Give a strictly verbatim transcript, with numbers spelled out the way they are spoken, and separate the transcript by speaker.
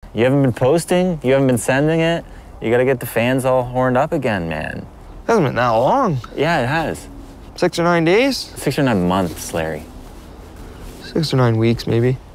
Speaker 1: You haven't been posting, you haven't been sending it. You gotta get the fans all horned up again, man.
Speaker 2: It hasn't been that long.
Speaker 1: Yeah, it has.
Speaker 2: Six or nine days?
Speaker 1: Six or nine months, Larry.
Speaker 2: Six or nine weeks, maybe.